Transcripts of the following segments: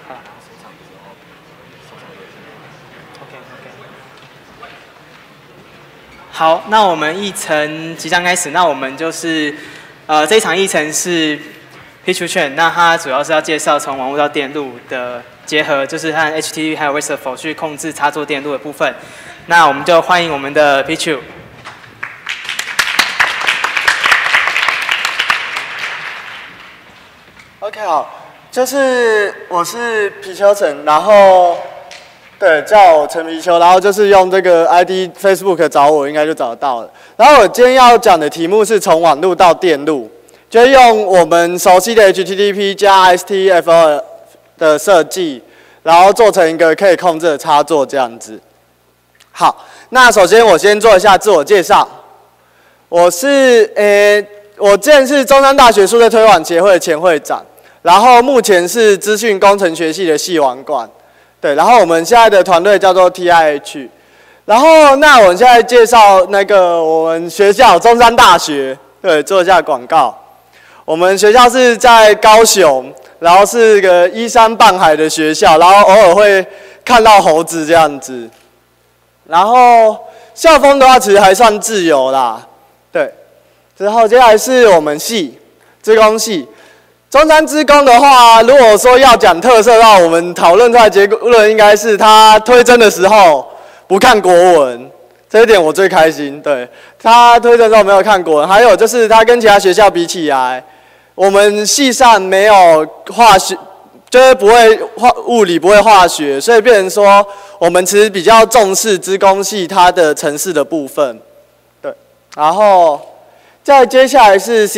看到他身上的时候，手上有什么 ？OK。好，那我们议程即将开始。那我们就是这一场议程是 Pitch Chain， 那它主要是要介绍从网络到电路的结合，就是和 HTTP 还有 RESTful 去控制插座电路的部分。那我们就欢迎我们的 Pitch。OK， 好，就是我是皮丘陈，然后对叫我陈皮丘，然后就是用这个 ID Facebook 找我应该就找得到了。然后我今天要讲的题目是从网路到电路。就是用我们熟悉的 HTTP 加 STFO 的设计，然后做成一个可以控制的插座这样子。好，那首先我先做一下自我介绍。我之前是中山大学数位推广协会的前会长，然后目前是资讯工程学系的系网管。对，然后我们现在的团队叫做 TIH。然后那我们现在介绍那个我们学校中山大学，对，做一下广告。我们学校是在高雄，然后是个依山傍海的学校，然后偶尔会看到猴子这样子。然后校风的话，其实还算自由啦，对。之后接下来是我们系，资工系。中山资工的话，如果说要讲特色的话，我们讨论出来结论应该是他推甄的时候不看国文。这一点我最开心，对，他推甄的时候没有看国文，还有就是他跟其他学校比起来，我们系上没有化学，就是不会物理，不会化学，所以变成说我们其实比较重视资工系它的程式的部分，对，然后再接下来是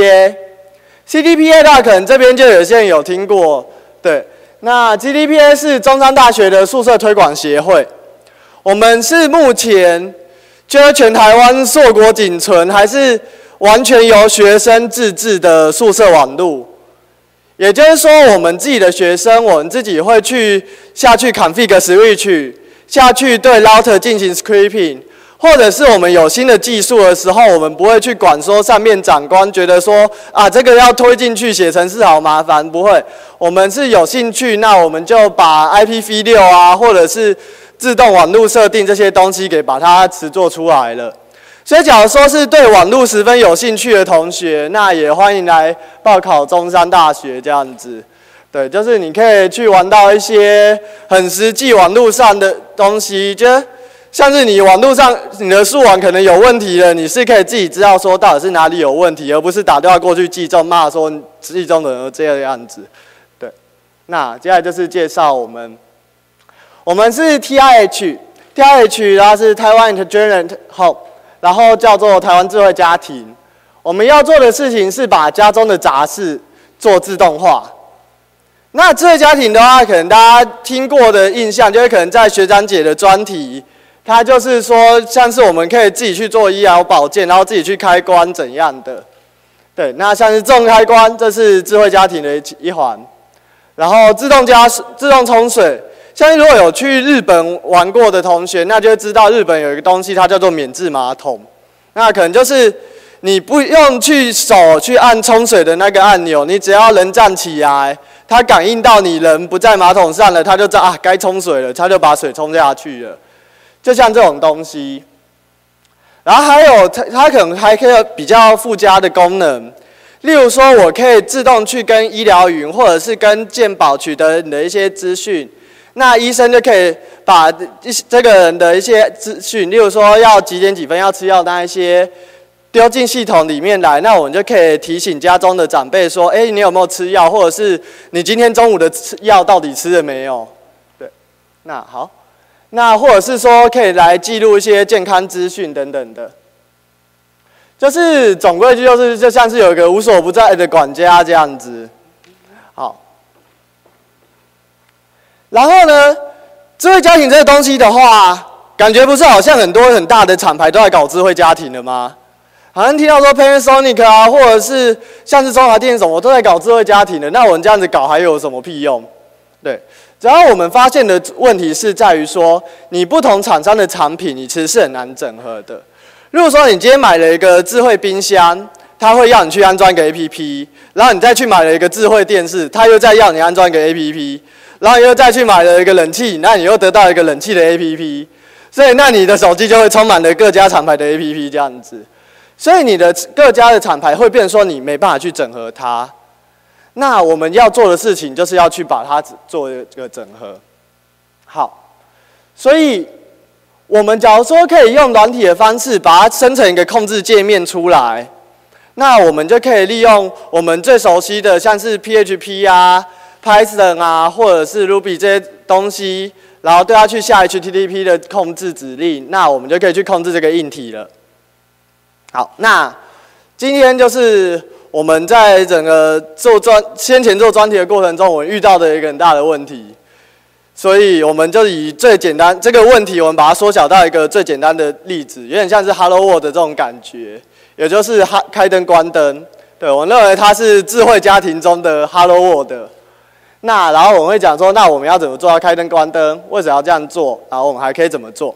CDPA 的话，可能这边就有些人有听过，对，那 CDPA 是中山大学的宿舍推广协会。我们是目前就是全台湾硕果仅存，还是完全由学生自制的宿舍网路。也就是说，我们自己的学生，我们自己会下去 config switch， 下去对 router 进行 scripting， 或者是我们有新的技术的时候，我们不会去管说上面长官觉得说啊这个要推进去写程式好麻烦，不会。我们是有兴趣，那我们就把 IPv6 啊，或者是自动网路设定这些东西给把它实作出来了。所以假如说是对网路十分有兴趣的同学，那也欢迎来报考中山大学这样子。对，就是你可以去玩到一些很实际网路上的东西，就像是你网路上你的数网可能有问题了，你是可以自己知道说到底是哪里有问题，而不是打电话过去记中骂说记中的人这个样子。对，那接下来就是介绍我们是 TIH， 然后是台湾 Intelligent Home， 然后叫做台湾智慧家庭。我们要做的事情是把家中的杂事做自动化。那智慧家庭的话，可能大家听过的印象，就是可能在学长姐的专题，它就是说像是我们可以自己去做医疗保健，然后自己去开关怎样的。对，那像是自动开关，这是智慧家庭的一环。然后自动冲水。相信如果有去日本玩过的同学，那就会知道日本有一个东西，它叫做免治马桶。那可能就是你不用去手去按冲水的那个按钮，你只要人站起来，它感应到你人不在马桶上了，它就知道啊该冲水了，它就把水冲下去了。就像这种东西。然后还有它可能还可以有比较附加的功能，例如说我可以自动去跟医疗云或者是跟健保取得你的一些资讯。那医生就可以把这个人的一些资讯，例如说要几点几分要吃药那一些，丢进系统里面来，那我们就可以提醒家中的长辈说，哎，你有没有吃药，或者是你今天中午的药到底吃了没有？对，那好，那或者是说可以来记录一些健康资讯等等的，就是总归就像是有一个无所不在的管家这样子。好。然后呢，智慧家庭这个东西的话，感觉不是好像很多很大的厂牌都在搞智慧家庭了吗？好像听到说 Panasonic 啊，或者是像是中华电信什么都在搞智慧家庭的，那我们这样子搞还有什么屁用？对，然后我们发现的问题是在于说，你不同厂商的产品，你其实是很难整合的。如果说你今天买了一个智慧冰箱，它会要你去安装一个 APP， 然后你再去买了一个智慧电视，它又再要你安装一个 APP。 然后你又再去买了一个冷气，那你又得到一个冷气的 APP， 所以那你的手机就会充满了各家厂牌的 APP 这样子，所以你的各家的厂牌会变成说你没办法去整合它。那我们要做的事情就是要去把它做一个整合。好，所以我们假如说可以用软体的方式把它生成一个控制界面出来，那我们就可以利用我们最熟悉的像是 PHP 啊、Python 啊，或者是 Ruby 这些东西，然后对它去下 HTTP 的控制指令，那我们就可以去控制这个硬体了。好，那今天就是我们在整个先前做专题的过程中，我们遇到的一个很大的问题，所以我们就以最简单这个问题，我们把它缩小到一个最简单的例子，有点像是 Hello World 这种感觉，也就是开灯关灯。对，我认为它是智慧家庭中的 Hello World。那然后我们会讲说，那我们要怎么做到开灯关灯？为什么要这样做？然后我们还可以怎么做？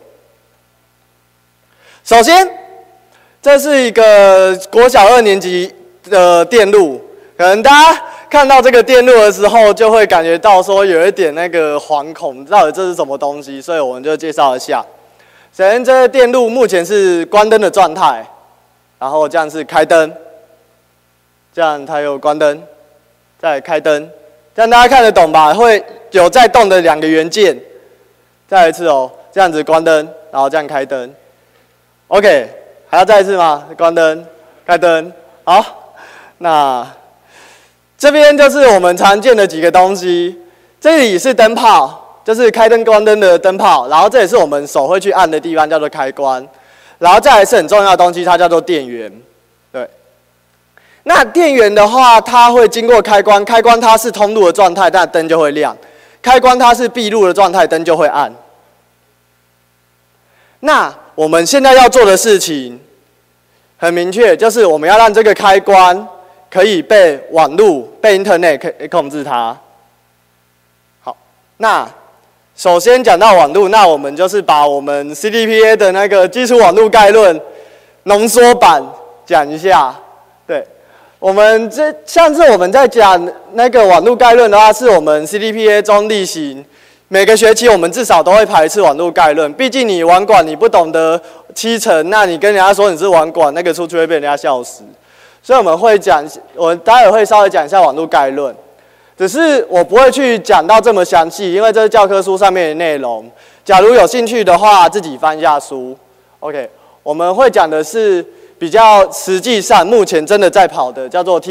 首先，这是一个国小2年级的电路，可能大家看到这个电路的时候，就会感觉到说有一点那个惶恐，到底这是什么东西？所以我们就介绍一下。首先，这个电路目前是关灯的状态，然后这样是开灯，这样它又关灯，再开灯，这样大家看得懂吧？会有在动的2个元件。再来一次哦，这样子关灯，然后这样开灯。OK， 还要再一次吗？关灯，开灯，好。那这边就是我们常见的几个东西，这里是灯泡，就是开灯关灯的灯泡，然后这也是我们手会去按的地方，叫做开关，然后再来是很重要的东西，它叫做电源。对，那电源的话，它会经过开关，开关它是通路的状态，那灯就会亮；开关它是闭路的状态，灯就会暗。那我们现在要做的事情很明确，就是我们要让这个开关可以被网路、被 Internet 可以控制它。好，那首先讲到网路，那我们就是把我们 CDPA 的那个基础网路概论浓缩版讲一下。对，我们像是我们在讲那个网路概论的话，是我们 CDPA 中例行每个学期我们至少都会排一次网路概论。毕竟你网管你不懂得7成，那你跟人家说你是网管，那个出去会被人家笑死。所以我们会讲，我待会会稍微讲一下网路概论，只是我不会去讲到这么详细，因为这是教科书上面的内容。假如有兴趣的话，自己翻一下书。OK， 我们会讲的是比较实际上目前真的在跑的，叫做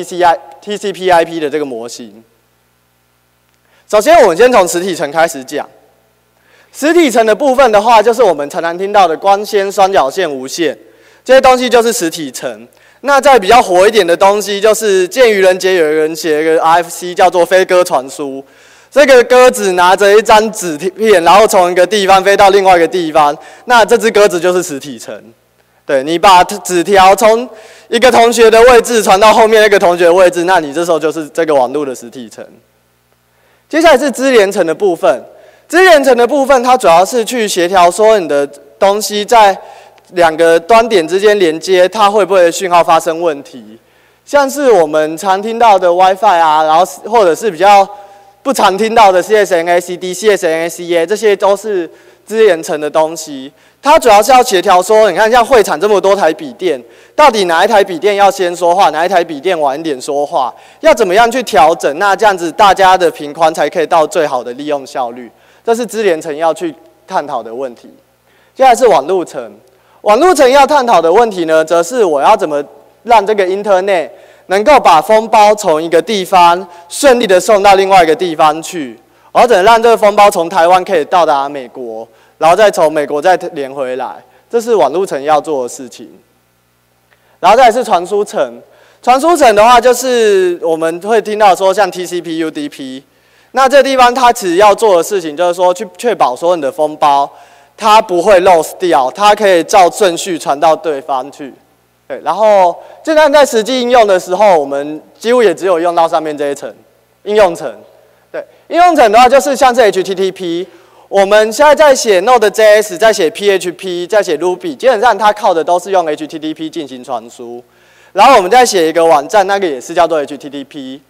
TCP/IP 的这个模型。首先，我们先从实体层开始讲。实体层的部分的话，就是我们常常听到的光纤、双绞线、无线这些东西，就是实体层。那在比较火一点的东西，就是鉴于人节有人写一个 RFC 叫做飞鸽传输。这个鸽子拿着一张纸片，然后从一个地方飞到另外一个地方，那这只鸽子就是实体层。对，你把纸条从一个同学的位置传到后面那个同学的位置，那你这时候就是这个网路的实体层。接下来是支连层的部分，支连层的部分它主要是去协调说你的东西在2个端点之间连接，它会不会讯号发生问题？像是我们常听到的 WiFi 啊，然后或者是比较不常听到的 CSNA-CD、CSNA-CA， 这些都是支连层的东西。它主要是要协调说，你看像会场这么多台笔电，到底哪一台笔电要先说话，哪一台笔电晚一点说话，要怎么样去调整？那这样子大家的频宽才可以到最好的利用效率。这是支连层要去探讨的问题。接下来是网路层。网路层要探讨的问题呢，则是我要怎么让这个 Internet 能够把封包从一个地方顺利的送到另外一个地方去，我要怎么让这个封包从台湾可以到达美国，然后再从美国再连回来，这是网路层要做的事情。然后再来是传输层，传输层的话就是我们会听到说像 TCP/UDP， 那这个地方它其实要做的事情就是说去确保说你的封包它不会 loss 掉，它可以照顺序传到对方去。对，然后这样在实际应用的时候，我们几乎也只有用到上面这一层应用层。对，应用层的话就是像是 HTTP， 我们现在在写 Node.js， 在写 PHP， 在写 Ruby， 基本上它靠的都是用 HTTP 进行传输。然后我们再写一个网站，那个也是叫做 HTTP。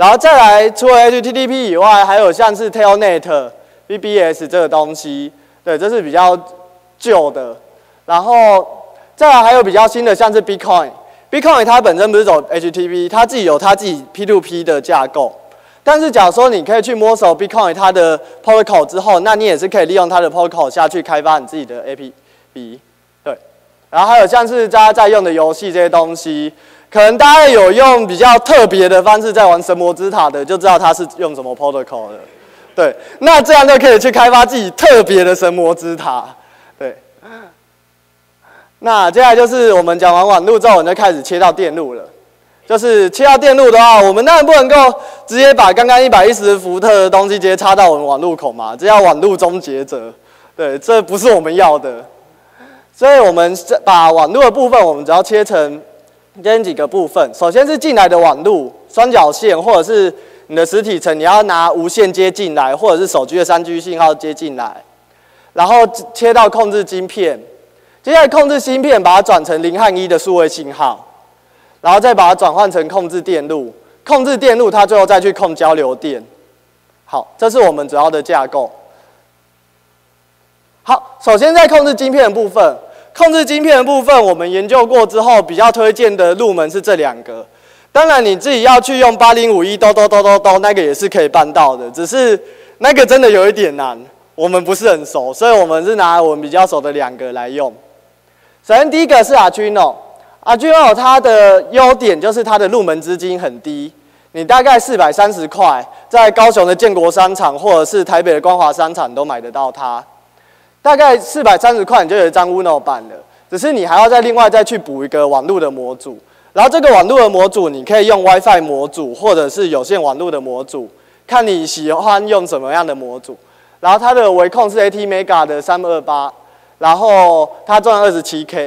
然后再来，除了 HTTP 以外，还有像是 Telnet、BBS 这个东西，对，这是比较旧的。然后再来还有比较新的，像是 Bitcoin。Bitcoin 它本身不是走 HTTP， 它自己有它自己 P2P 的架构。但是假如说你可以去摸索 Bitcoin 它的 protocol 之后，那你也是可以利用它的 protocol 下去开发你自己的 APP。对，然后还有像是大家在用的游戏这些东西，可能大家有用比较特别的方式在玩神魔之塔的，就知道它是用什么 protocol 的。对，那这样就可以去开发自己特别的神魔之塔。对。那接下来就是我们讲完网路之后，我们就开始切到电路了。就是切到电路的话，我们当然不能够直接把刚刚110伏特的东西直接插到我们网路口嘛，这叫网路终结者。对，这不是我们要的。所以我们把网路的部分，我们只要切成几个部分。首先是进来的网路，双绞线或者是你的实体层，你要拿无线接进来，或者是手机的3G 信号接进来，然后切到控制晶片。接下来控制芯片，把它转成0和1的数位信号，然后再把它转换成控制电路。控制电路，它最后再去控交流电。好，这是我们主要的架构。好，首先在控制晶片的部分，我们研究过之后，比较推荐的入门是这2个。当然，你自己要去用8051兜，那个也是可以办到的，只是那个真的有一点难，我们不是很熟，所以我们是拿我们比较熟的2个来用。首先第一个是 Arduino 它的优点就是它的入门资金很低，你大概430块，在高雄的建国商场或者是台北的光华商场都买得到它。大概430块你就有一张 Uno 版了，只是你还要再另外再去补一个网路的模组，然后这个网路的模组你可以用 WiFi 模组或者是有线网路的模组，看你喜欢用什么样的模组。然后它的微控是 ATmega 的328。然后它重量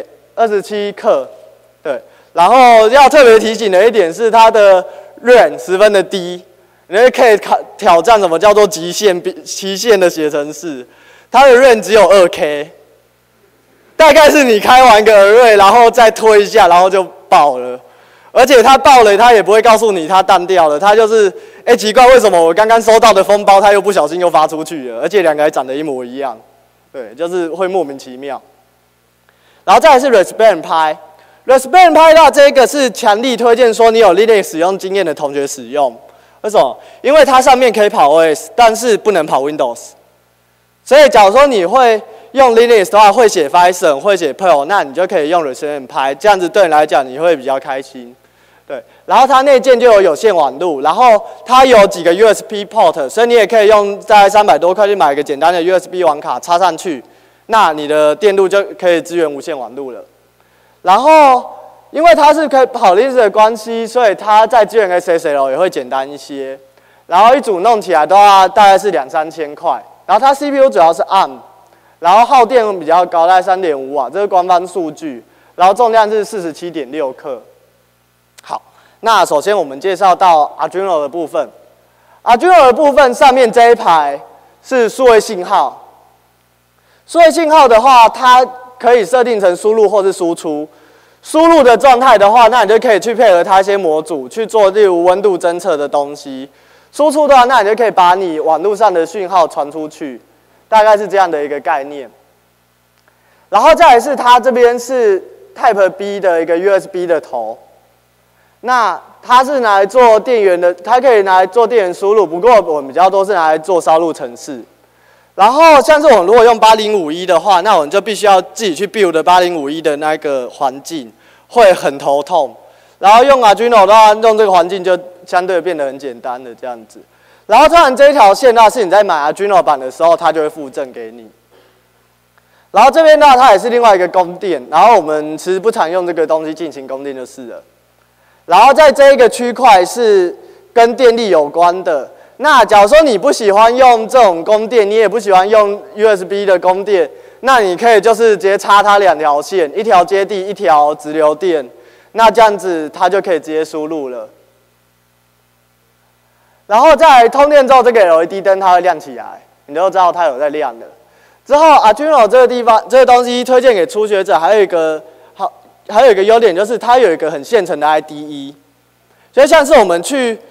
27克，对。然后要特别提醒的一点是，它的 RAM 十分的低，你可以挑战什么叫做极限的写程式。它的 RAM 只有2K， 大概是你开完个array，然后再推一下，然后就爆了。而且它爆了，它也不会告诉你它淡掉了，它就是奇怪，为什么我刚刚收到的封包，它又不小心又发出去了，而且2个还长得一模一样。对，就是会莫名其妙。然后再来是 Raspberry Pi，Raspberry Pi 的这个是强力推荐说你有 Linux 使用经验的同学使用。为什么？因为它上面可以跑 OS， 但是不能跑 Windows。所以假如说你会用 Linux 的话，会写 Python， 会写 Perl， 那你就可以用 Raspberry Pi， 这样子对你来讲你会比较开心。对，然后它内建就有有线网路，然后它有几个 USB port， 所以你也可以用在300多块去买一个简单的 USB 网卡插上去，那你的电路就可以支援无线网路了。然后因为它是可以跑 Linux 的关系，所以它在支援 SSL 也会简单一些。然后一组弄起来的话，大概是2-3千块。然后它 CPU 主要是 ARM， 然后耗电比较高，大概3.5瓦，这是官方数据。然后重量是47.6克。好，那首先我们介绍到 Arduino 的部分。Arduino 的部分上面这一排是数位信号。数位信号的话，它可以设定成输入或是输出。输入的状态的话，那你就可以去配合它一些模组去做，例如温度侦测的东西。输出的话，那你就可以把你网络上的讯号传出去，大概是这样的一个概念。然后再来是它这边是 Type B 的一个 USB 的头。那它是拿来做电源的，它可以拿来做电源输入，不过我们比较多是拿来做烧录程式。然后像是我们如果用8051的话，那我们就必须要自己去 build 8051的那个环境，会很头痛。然后用 Arduino 的话，用这个环境就相对变得很简单的这样子。然后当然这一条线的话，是你在买 Arduino 版的时候，它就会附赠给你。然后这边的话，它也是另外一个供电，然后我们其实不常用这个东西进行供电就是了。然后在这一个区块是跟电力有关的。那假如说你不喜欢用这种供电，你也不喜欢用 USB 的供电，那你可以就是直接插它2条线，一条接地，一条直流电。那这样子它就可以直接输入了。然后再来通电之后，这个 LED 灯它会亮起来，你就知道它有在亮了。之后 Arduino 这个地方这个东西推荐给初学者，还有一个优点就是它有一个很现成的 IDE， 所以像是我们去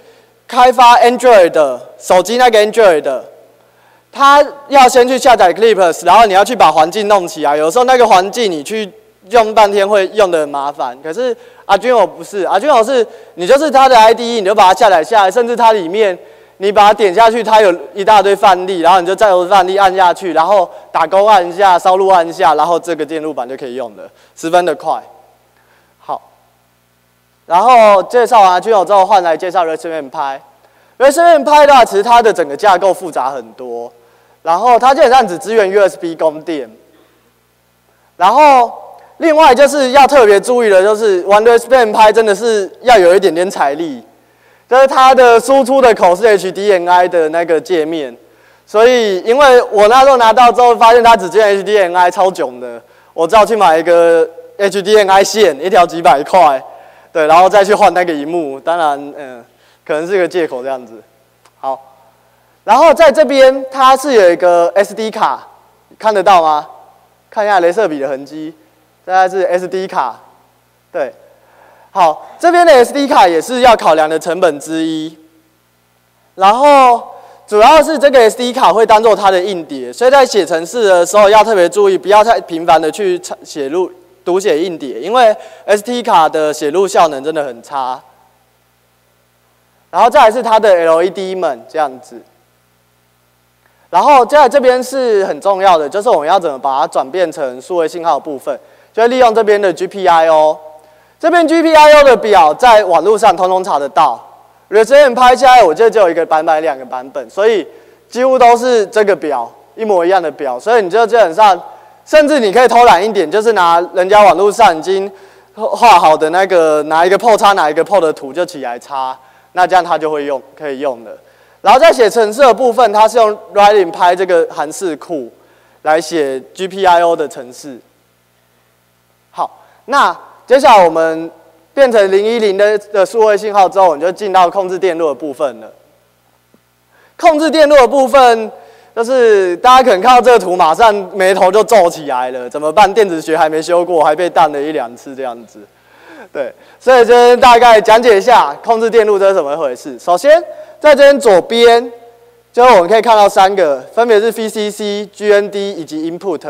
开发 Android 的手机那个 Android 的，他要先去下载 Clips， 然后你要去把环境弄起来。有时候那个环境你去用半天会用得很麻烦。可是 Arduino 不是 ，Arduino 是你就是它的 IDE， 你就把它下载下来，甚至它里面你把它点下去，它有一大堆范例，然后你就再由范例按下去，然后打勾按一下，烧录按一下，然后这个电路板就可以用了，十分的快。好，然后介绍完 Arduino 之后，换来介绍 Raspberry Pi。Raspberry Pi 的话，其实它的整个架构复杂很多，然后它基本上只支援 USB 供电。然后另外就是要特别注意的，就是玩 Raspberry Pi 真的是要有一点点财力，就是它的输出的口是 HDMI 的那个界面，所以因为我那时候拿到之后发现它只支援 HDMI， 超囧的，我只好去买一个 HDMI 线，一条几百块，对，然后再去换那个萤幕，当然可能是个借口这样子。好，然后在这边它是有一个 SD 卡，看得到吗？看一下雷射笔的痕迹，这概是 SD 卡，对。好，这边的 SD 卡也是要考量的成本之一。然后主要是这个 SD 卡会当做它的硬碟，所以在写程式的时候要特别注意，不要太频繁的去读写硬碟，因为 SD 卡的写入效能真的很差。然后再来是它的 LED 们这样子，然后接下来这边是很重要的，就是我们要怎么把它转变成数位信号的部分，就利用这边的 GPIO。这边 GPIO 的表在网络上通通查得到。Raspberry Pi 现在我记得只有一个版本、2个版本，所以几乎都是这个表一模一样的表，所以你就基本上，甚至你可以偷懒一点，就是拿人家网络上已经画好的那个哪一个 port 插哪一个 port 的图就起来插。那这样它就会可以用的。然后在写程式的部分，它是用 Writing Pi 这个函式库来写 GPIO 的程式。好，那接下来我们变成010的数位信号之后，我们就进到控制电路的部分了。控制电路的部分，就是大家可能看到这个图，马上眉头就皱起来了，怎么办？电子学还没修过，还被当了1、2次这样子。对，所以这边大概讲解一下控制电路这是怎么一回事。首先，在这边左边，就我们可以看到3个，分别是 VCC、GND 以及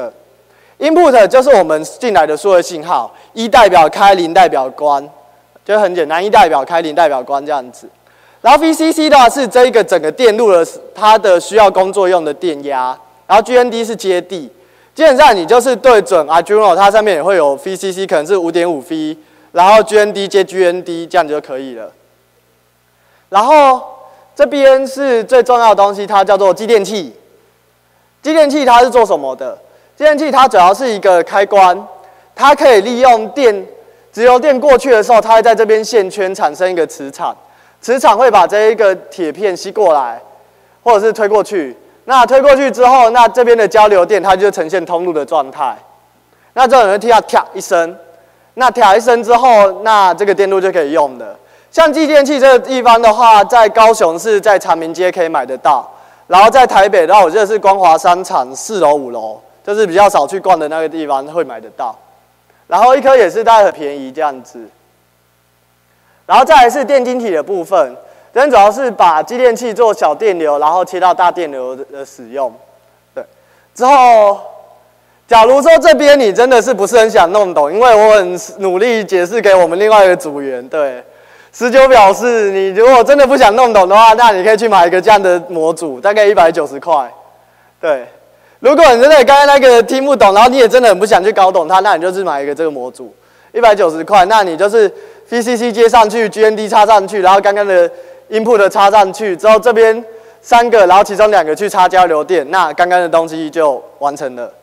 Input。Input 就是我们进来的数位信号，1代表开，0代表关，就很简单，1代表开，0代表关这样子。然后 VCC 的话是这一个整个电路的它的需要工作用的电压，然后 GND 是接地。基本上你就是对准 Arduino， 它上面也会有 VCC， 可能是 5.5V。然后 GND 接 GND 这样就可以了。然后这边是最重要的东西，它叫做继电器。继电器它是做什么的？继电器它主要是一个开关，它可以利用直流电过去的时候，它会在这边线圈产生一个磁场，磁场会把这一个铁片吸过来，或者是推过去。那推过去之后，那这边的交流电它就呈现通路的状态。那这种人听到啪一声。那跳一声之后，那这个电路就可以用的。像继电器这个地方的话，在高雄是在长明街可以买得到，然后在台北的话，我记得是光华商场4楼、5楼，就是比较少去逛的那个地方会买得到。然后一颗也是大概很便宜这样子。然后再来是电晶体的部分，这边主要是把继电器做小电流，然后切到大电流的使用。对，之后。假如说这边你真的是不是很想弄懂，因为我很努力解释给我们另外一个组员，对，19表示你如果真的不想弄懂的话，那你可以去买一个这样的模组，大概190块，对。如果你真的刚才那个听不懂，然后你也真的很不想去搞懂它，那你就是买一个这个模组，190块，那你就是 VCC 接上去 ，GND 插上去，然后刚刚的 Input 插上去之后，这边3个，然后其中2个去插交流电，那刚刚的东西就完成了。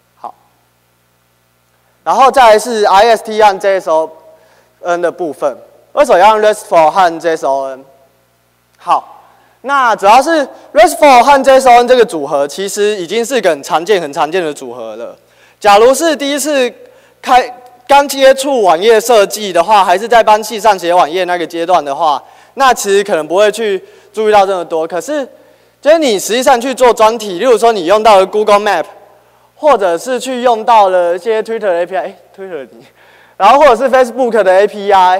然后再来是 IST 和 JSON 的部分，为什么要用 RESTful 和 JSON？ 好，那主要是 RESTful 和 JSON 这个组合，其实已经是个很常见的组合了。假如是第一次刚接触网页设计的话，还是在帮系上写网页那个阶段的话，那其实可能不会去注意到这么多。可是，就是你实际上去做专题，例如说你用到了 Google Map。或者是去用到了一些 Twitter 的 API，Twitter 然后或者是 Facebook 的 API，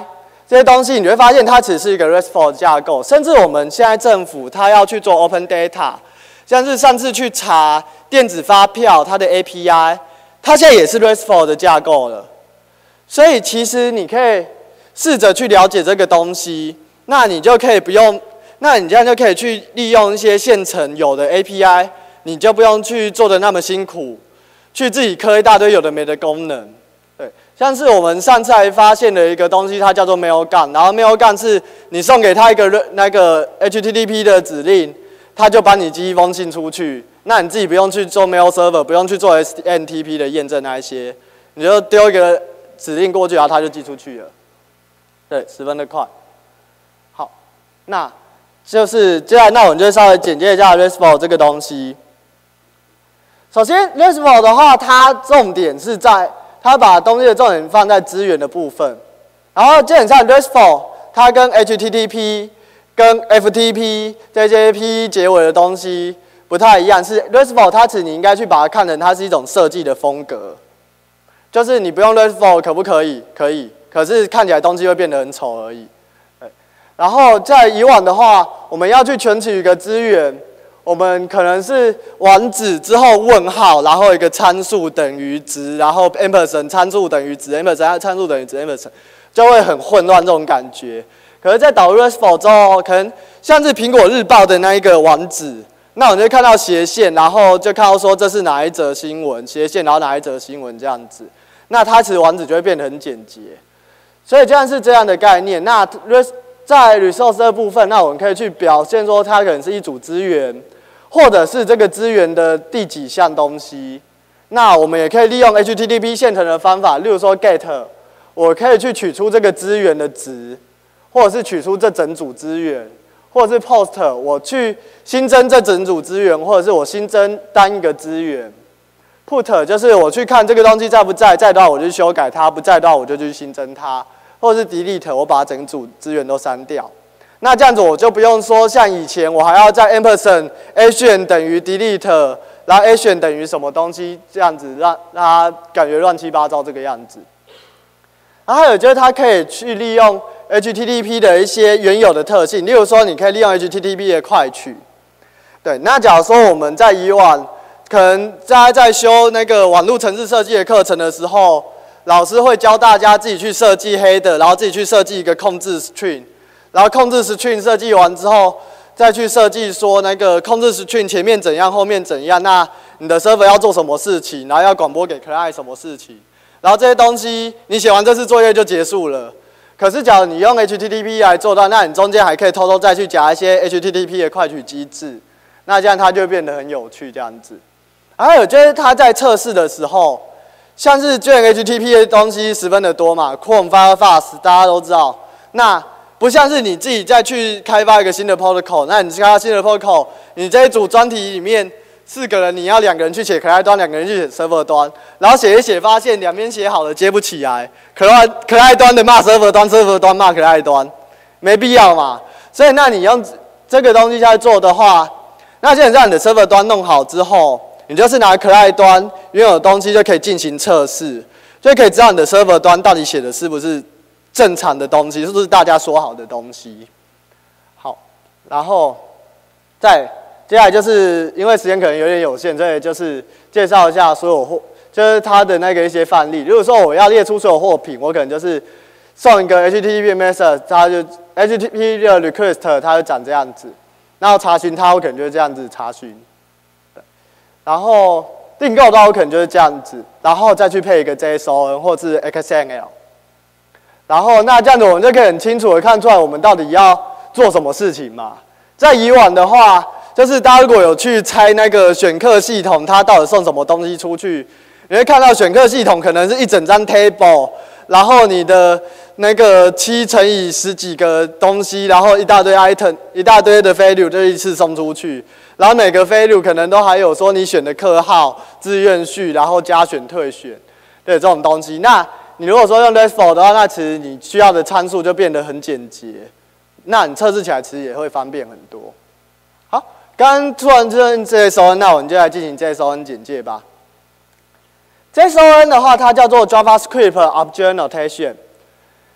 这些东西，你会发现它只是一个 RESTful 架构。甚至我们现在政府它要去做 Open Data， 像是上次去查电子发票它的 API， 它现在也是 RESTful 的架构了。所以其实你可以试着去了解这个东西，那你就可以不用，那你这样就可以去利用一些现成有的 API， 你就不用去做的那么辛苦，去自己刻一大堆有的没的功能。对，像是我们上次还发现了一个东西，它叫做 Mailgun， 然后 Mailgun 是你送给他一个那个 HTTP 的指令，他就帮你寄一封信出去，那你自己不用去做 Mail Server， 不用去做 SMTP 的验证那一些，你就丢一个指令过去，然后它就寄出去了。对，十分的快。好，那就是接下来，那我们就稍微简介一下 RESTful 这个东西。首先 ，RESTful 的话，它重点是在它把东西的重点放在资源的部分，然后基本上 RESTful 它跟 HTTP、跟 FTP 这些 P 结尾的东西不太一样，是 RESTful 它你应该去把它看成它是一种设计的风格，就是你不用 RESTful 可不可以？可以，可是看起来东西会变得很丑而已。然后在以往的话，我们要去存取一个资源。我们可能是网址之后问号，然后一个参数等于值，然后 ampersand 参数等于值 ，ampersand 参数等于值 ，ampersand 就会很混乱这种感觉。可是，在导入 RESTful 之后，可能像是苹果日报的那一个网址，那我们就看到斜线，然后就看到说这是哪一则新闻，斜线，然后哪一则新闻这样子。那它其实网址就会变得很简洁。所以，既然是这样的概念，那在 resource 的部分，那我们可以去表现说它可能是一组资源。或者是这个资源的第几项东西，那我们也可以利用 HTTP 现成的方法，例如说 get， 我可以去取出这个资源的值，或者是取出这整组资源，或者是 post， 我去新增这整组资源，或者是我新增单一个资源。put 就是我去看这个东西在不在，在的话我就修改它，不在的话我就去新增它，或者是 delete， 我把整组资源都删掉。那这样子我就不用说像以前我还要在 ampersand action 等于 delete， 然后 action 等于什么东西，这样子让它感觉乱七八糟这个样子。然后还有就是它可以去利用 HTTP 的一些原有的特性，例如说你可以利用 HTTP 的快取。对，那假如说我们在以往可能大家在修那个网络程式设计的课程的时候，老师会教大家自己去设计 header， 然后自己去设计一个控制 string。然后控制 string 设计完之后，再去设计说那个控制 string 前面怎样，后面怎样，那你的 server 要做什么事情，然后要广播给 client 什么事情，然后这些东西你写完这次作业就结束了。可是假如你用 HTTP 来做到，那你中间还可以偷偷再去加一些 HTTP 的快取机制，那这样它就会变得很有趣这样子。还有就是它在测试的时候，像是就 HTTP 的东西十分的多嘛 ，Chrome、Firefox 大家都知道，那不像是你自己再去开发一个新的 protocol， 那你开发新的 protocol， 你这一组专题里面4个人，你要2个人去写 client 端，2个人去写 server 端，然后写一写发现两边写好了接不起来 ，client 端的骂 server 端，server 端骂 client 端，没必要嘛。所以那你用这个东西下去做的话，那基本上你的 server 端弄好之后，你就是拿 client 端原有的东西就可以进行测试，就可以知道你的 server 端到底写的是不是正常的东西，是不是大家说好的东西？好，然后接下来就是因为时间可能有点有限，所以就是介绍一下所有货，就是它的那个一些范例。如果说我要列出所有货品，我可能就是送一个 HTTP message， 它就 HTTP 的 request， 它就长这样子。然后查询它，我可能就是这样子查询。然后订购的话，我可能就是这样子，然后再去配一个 JSON 或是 XML。然后那这样子我们就可以很清楚的看出来我们到底要做什么事情嘛。在以往的话，就是大家如果有去猜那个选课系统，它到底送什么东西出去，你会看到选课系统可能是一整张 table， 然后你的那个7乘以10几个东西，然后一大堆 item， 一大堆的 value 就一次送出去，然后每个 value 可能都还有说你选的课号、志愿序，然后加选、退选，对这种东西。那你如果说用 RESTful 的话，那其实你需要的参数就变得很简洁，那你测试起来其实也会方便很多。好，刚刚做完JSON， 那我们就来进行 JSON 简介吧。JSON 的话，它叫做 JavaScript Object Notation。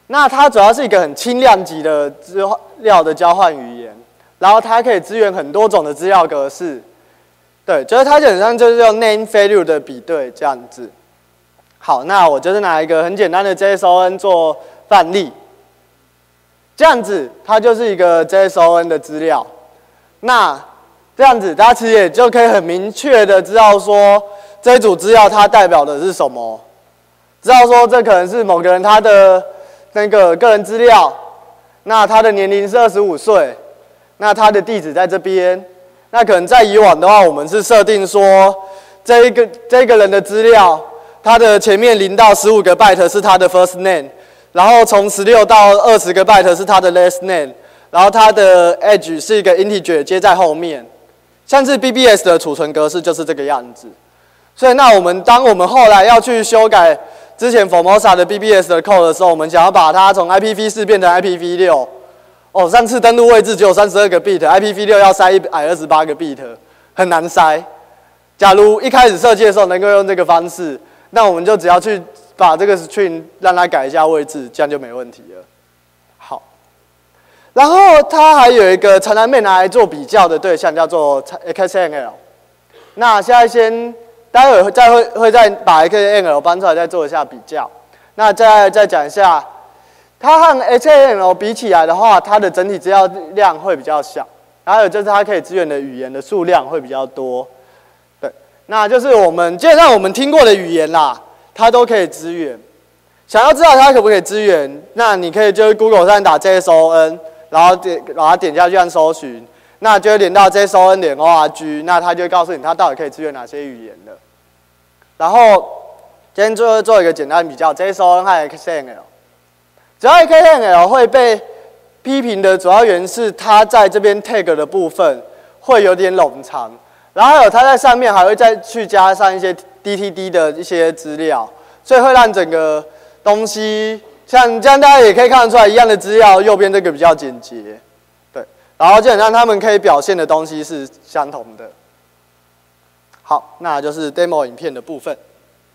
那它主要是一个很轻量级的资料的交换语言，然后它可以支援很多种的资料格式。对，就是它基本上就是用 name value 的比对这样子。好，那我就是拿一个很简单的 JSON 做范例，这样子它就是一个 JSON 的资料。那这样子大家其实也就可以很明确的知道说这一组资料它代表的是什么，知道说这可能是某个人他的那个个人资料，那他的年龄是25岁，那他的地址在这边。那可能在以往的话，我们是设定说，这个人的资料，他的前面0到15个 byte 是他的 first name， 然后从16到20个 byte 是他的 last name， 然后他的 edge 是一个 integer 接在后面，像是 BBS 的储存格式就是这个样子。所以，当我们后来要去修改之前 Formosa 的 BBS 的 code 的时候，我们想要把它从 IPv4 变成 IPv6。哦，上次登录位置只有32个 bit，IPv6 要塞128个 bit， 很难塞。假如一开始设计的时候能够用这个方式，那我们就只要去把这个 string 让它改一下位置，这样就没问题了。好，然后它还有一个常常被拿来做比较的对象，叫做 XML。那现在待会会再把 XML 搬出来再做一下比较。那再讲一下。它和 XML 比起来的话，它的整体资料量会比较小，还有就是它可以支援的语言的数量会比较多。对，那就是基本上我们听过的语言啦，它都可以支援。想要知道它可不可以支援，那你可以就是 Google 上打 JSON， 然后把它点下去按搜寻，那就会连到 JSON.org， 那它就会告诉你它到底可以支援哪些语言的。然后今天最后做一个简单比较 ，JSON 和 XML。只要 XML 会被批评的主要原因是它在这边 tag 的部分会有点冗长，然后还有它在上面还会再去加上一些 DTD 的一些资料，所以会让整个东西像这样，大家也可以看得出来，一样的资料右边这个比较简洁，对，然后基本上它们可以表现的东西是相同的。好，那就是 demo 影片的部分。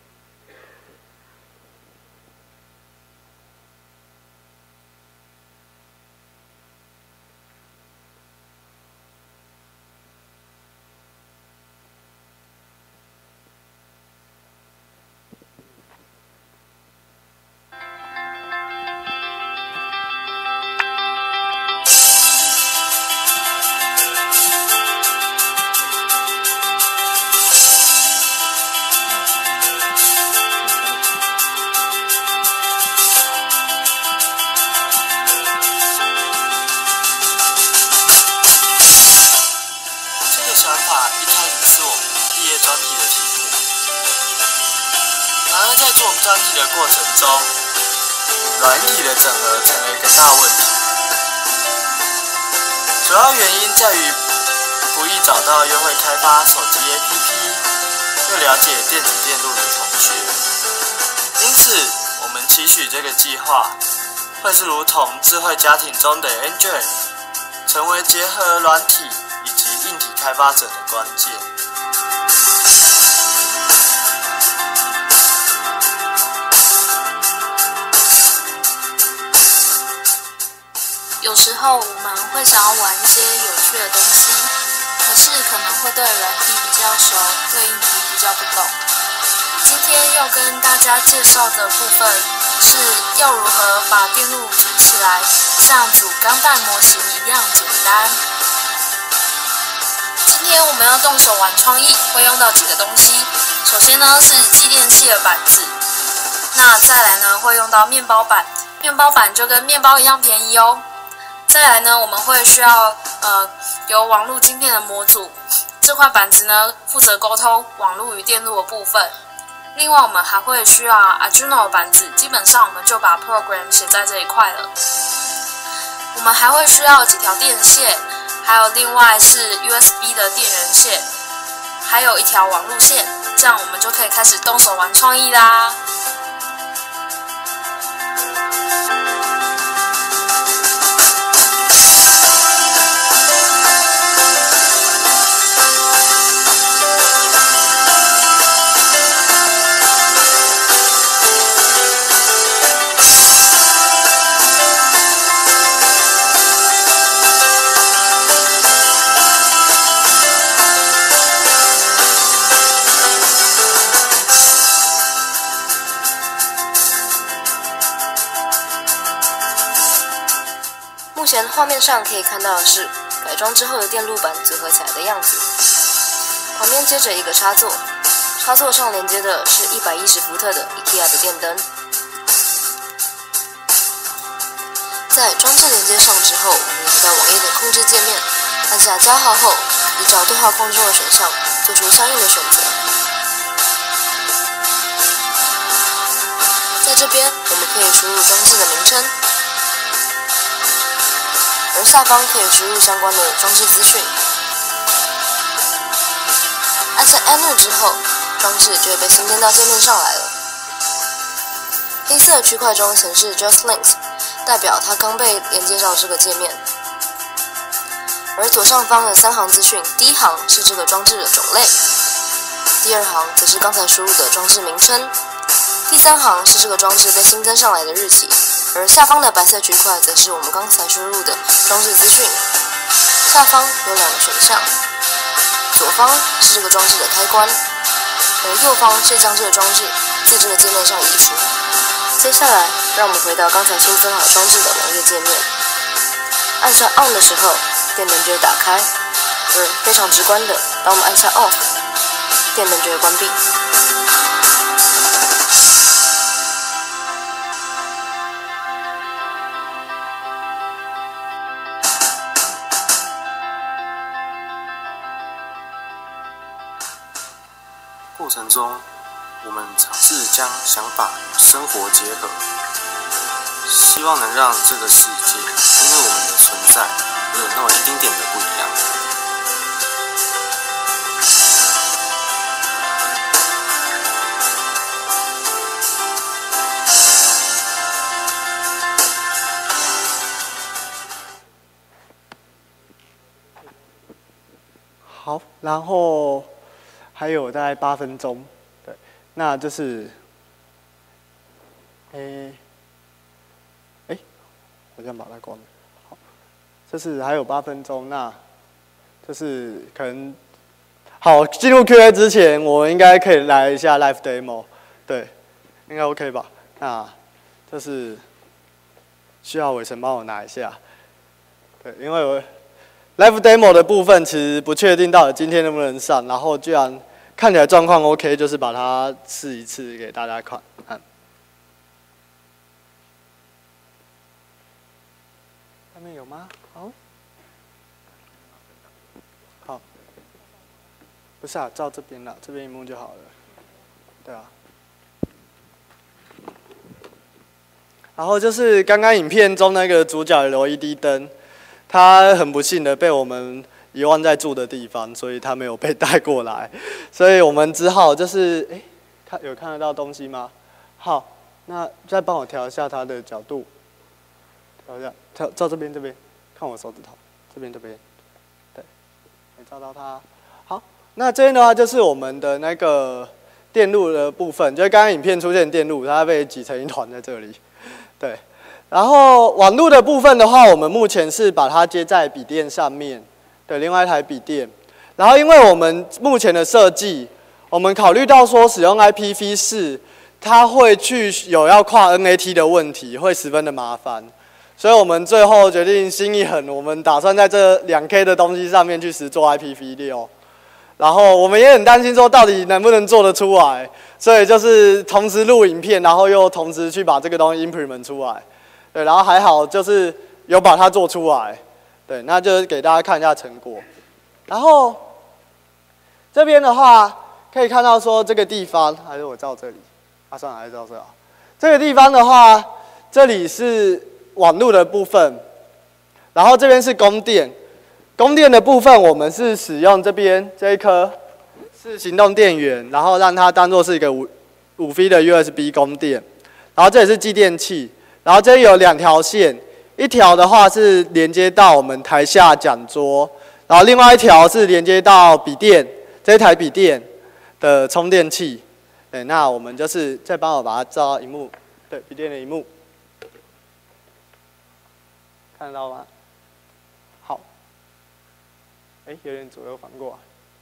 专题的过程中，软体的整合成了一个大问题。主要原因在于不易找到又会开发手机 APP 又了解电子电路的同学，因此我们期许这个计划会是如同智慧家庭中的 Android， 成为结合软体以及硬体开发者的关键。 有时候我们会想要玩一些有趣的东西，可是可能会对软体比较熟，对硬体比较不懂。今天要跟大家介绍的部分是要如何把电路组起来，像组钢弹模型一样简单。今天我们要动手玩创意，会用到几个东西。首先呢是继电器的板子，那再来呢会用到面包板，面包板就跟面包一样便宜哦。再来呢，我们会需要有网路晶片的模组，这块板子呢负责沟通网路与电路的部分。另外，我们还会需要 Arduino 的板子，基本上我们就把 program 写在这一块了。我们还会需要几条电线，还有另外是 USB 的电源线，还有一条网路线，这样我们就可以开始动手玩创意啦。 前画面上可以看到的是改装之后的电路板组合起来的样子。旁边接着一个插座，插座上连接的是110伏特的 IKEA 的电灯。在装置连接上之后，我们来到网页的控制界面，按下加号后，依照对话框中的选项做出相应的选择。在这边，我们可以输入装置的名称，而下方可以输入相关的装置资讯。按下 Enter 之后，装置就会被新增到界面上来了。黑色区块中显示 Just Linked， 代表它刚被连接到这个界面。而左上方的3行资讯，第一行是这个装置的种类，第二行则是刚才输入的装置名称，第3行是这个装置被新增上来的日期，而下方的白色区块则是我们刚才输入的装置资讯。下方有2个选项，左方是这个装置的开关，而右方是将这个装置自这个界面上移除。接下来，让我们回到刚才新增好装置的网页界面，按下 On 的时候，电灯就会打开，而非常直观的，当我们按下 Off， 电灯就会关闭。 过程中，我们尝试将想法与生活结合，希望能让这个世界因为我们的存在而有那么一丁点的不一样。 好，然后还有大概8分钟，对，那就是，我先把它关了。好，就是还有8分钟，那就是可能好进入 Q&A 之前，我们应该可以来一下 live demo， 对，应该 OK 吧？那就是需要伟成帮我拿一下，对，因为我 live demo 的部分其实不确定到底今天能不能上，然后居然看起来状况 OK， 就是把它试一次给大家看。下面有吗？好，好，不是啊，照这边啦，这边荧幕就好了。对啊。然后就是刚刚影片中那个主角的 LED 灯，它很不幸的被我们遗忘在住的地方，所以它没有被带过来，所以我们只好就是有看得到东西吗？好，那再帮我调一下它的角度，调一下，照这边，看我手指头，这边，对，没照到它。好，那这边的话就是我们的那个电路的部分，就是刚刚影片出现的电路，它被挤成一团在这里，对。然后网路的部分的话，我们目前是把它接在笔电上面，对，另外一台笔电。然后因为我们目前的设计，我们考虑到说使用 IPv4， 它会有要跨 NAT 的问题，会十分的麻烦，所以我们最后决定心一狠，我们打算在这2K 的东西上面去实做 IPv6。然后我们也很担心说到底能不能做得出来，所以就是同时录影片，然后又同时去把这个东西 implement 出来。对，然后还好就是有把它做出来，对，那就是给大家看一下成果。然后这边的话可以看到说这个地方，还是我照这里，算了，还是照这好。这个地方的话，这里是网路的部分，然后这边是供电。供电的部分，我们是使用这边这一颗是行动电源，然后让它当做是一个5V 的 USB 供电，然后这也是继电器。然后这里有2条线，一条的话是连接到我们台下讲桌，然后另外一条是连接到笔电这一台笔电的充电器。对，那我们就是再帮我把它照到荧幕，对，笔电的荧幕，看得到吗？好，有点左右反过来，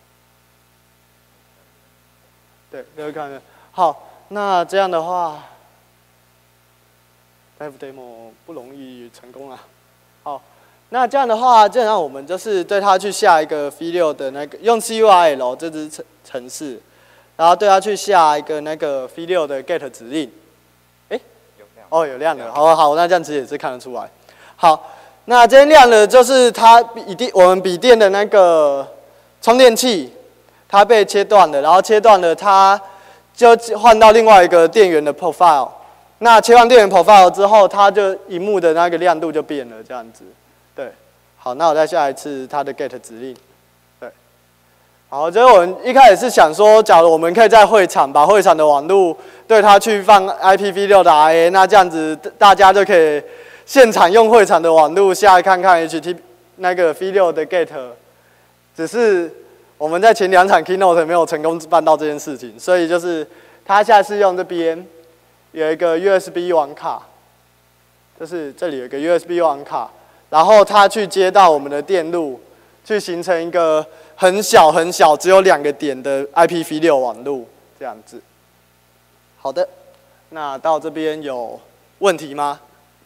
对，各位看看，好，那这样的话。Live demo 不容易成功啊。好， 那这样的话，基本上我们就是对它去下一个 V6的那个用 CURL 这支程式，然后对它去下一个那个 V6的 get 指令。哦，有亮的，好，那这样子也是看得出来。好，那这边亮的就是我们笔电的那个充电器，它被切断了，然后切断了它就换到另外一个电源的 profile。那切换电源 profile 之后，它就萤幕的那个亮度就变了，这样子。对，好，那我再下一次它的 get 指令。对，好，就是我们一开始是想说，假如我们可以在会场把会场的网路对它去放 IPv6 的 RA， 那这样子大家就可以现场用会场的网路下看看 HTTP 那个 V6 的 get。只是我们在前2场 keynote 没有成功办到这件事情，所以就是它现在是用这边有一个 USB 网卡，就是这里有一个 USB 网卡。然后它去接到我们的电路，去形成一个很小很小，只有2个点的 IPv6 网路，这样子。好的，那到这边有问题吗？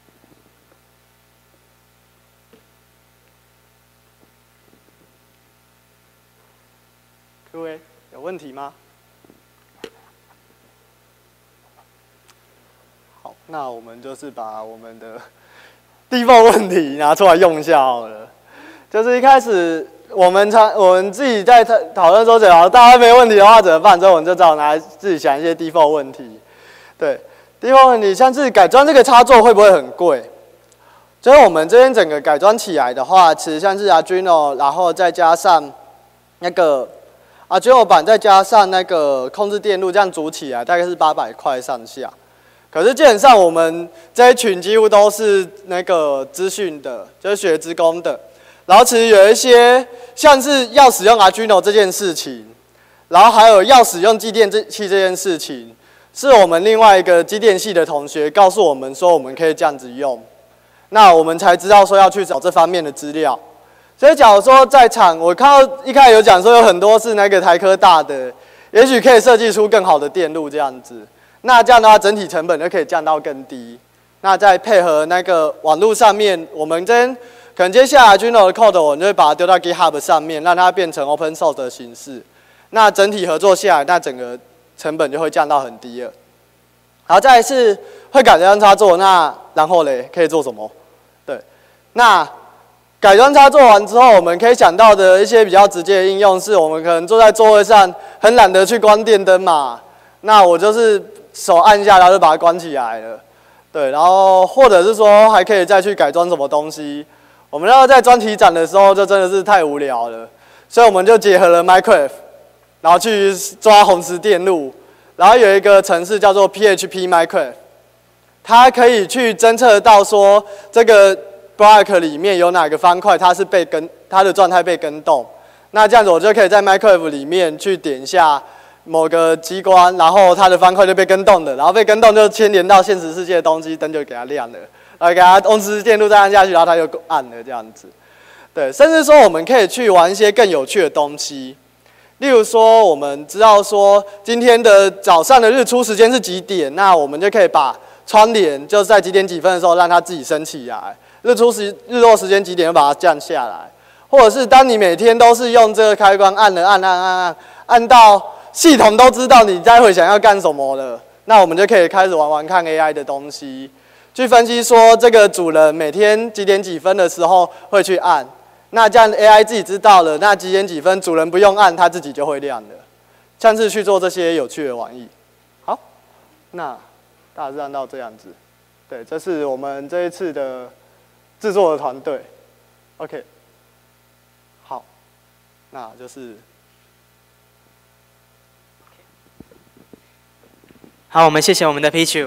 各位有问题吗？好，那我们就是把我们的default问题拿出来用一下好了。就是一开始我们自己在讨论说，假如大家没问题的话怎么办？之后我们就只好拿来自己想一些default问题。对，default问题像是改装这个插座会不会很贵？就是我们这边整个改装起来的话，其实像是 Arduino， 然后再加上那个 Arduino 版，再加上那个控制电路，这样组起来大概是800块上下。可是基本上我们这一群几乎都是那个资讯的，就是学资工的。然后其实有一些像是要使用 Arduino 这件事情，然后还有要使用机电器这件事情，是我们另外一个机电系的同学告诉我们说我们可以这样子用，那我们才知道说要去找这方面的资料。所以假如说在场，我看到一开始有讲说有很多是那个台科大的，也许可以设计出更好的电路这样子。那这样的话，整体成本就可以降到更低。那再配合那个网络上面，我们这边可能接下来 Arduino 的 code， 我们就会把它丢到 GitHub 上面，让它变成 Open Source 的形式。那整体合作下来，那整个成本就会降到很低了。然后再来是会改装插座，那然后嘞可以做什么？对，那改装插座完之后，我们可以想到的一些比较直接的应用是，我们可能坐在座位上，很懒得去关电灯嘛，那我就是手按一下，然后就把它关起来了。对，然后或者是说还可以再去改装什么东西。我们要在专题展的时候，就真的是太无聊了，所以我们就结合了 Minecraft， 然后去抓红石电路，然后有一个程式叫做 PHP Minecraft， 它可以去侦测到说这个 block 里面有哪个方块它的状态被更动。那这样子我就可以在 Minecraft 里面去点一下某个机关，然后它的方块就被更动的，然后被更动就牵连到现实世界的东西，灯就给它亮了，然后给它红石电路再按下去，然后它就暗了这样子。对，甚至说我们可以去玩一些更有趣的东西，例如说我们知道说今天的早上的日出时间是几点，那我们就可以把窗帘就在几点几分的时候让它自己升起来，日落时间几点就把它降下来，或者是当你每天都是用这个开关按到系统都知道你待会想要干什么了，那我们就可以开始玩看 AI 的东西，去分析说这个主人每天几点几分的时候会去按，那这样 AI 自己知道了，那几点几分主人不用按，它自己就会亮了，像是去做这些有趣的玩意。好，那大致上到这样子。对，这是我们这一次的制作的团队。OK， 好，那就是。 好，我们谢谢我们的 Pichu。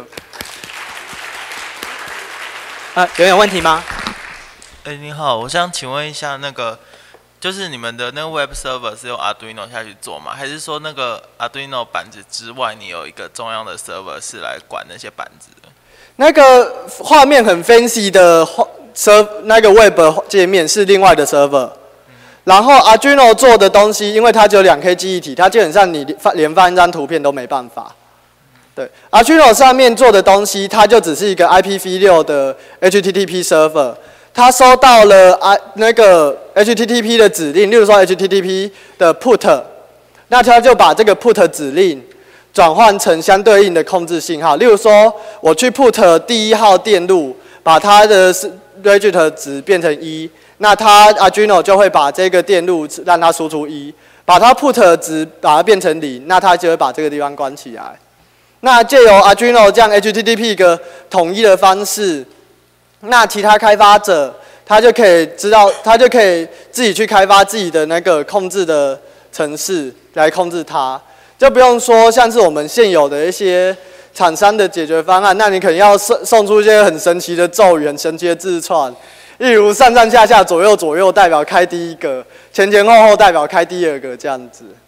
有问题吗？ 你好，我想请问一下，那个就是你们的那个 Web Server 是用 Arduino 下去做吗？还是说那个 Arduino 板子之外，你有一个中央的 Server 是来管那些板子的？ 那个画面很 fancy 的那个 Web 界面是另外的 Server。然后 Arduino 做的东西，因为它只有2K 记忆体，它基本上你连放一张图片都没办法。对 ，Arduino 上面做的东西，它就只是一个 IPv6 的 HTTP server， 它收到了那个 HTTP 的指令，例如说 HTTP 的 put， 那它就把这个 put 指令转换成相对应的控制信号。例如说，我去 put 第1号电路，把它的 register 值变成1，那它 Arduino 就会把这个电路让它输出1，把它 put 值把它变成0，那它就会把这个地方关起来。那借由 Arduino 这样 HTTP 一个统一的方式，那其他开发者他就可以自己去开发自己的那个控制的程式来控制它，就不用说像是我们现有的一些厂商的解决方案，那你可能要送出一些很神奇的咒语、很神奇的字串，例如上上下下、左右左右代表开第一个，前前后后代表开第二个这样子。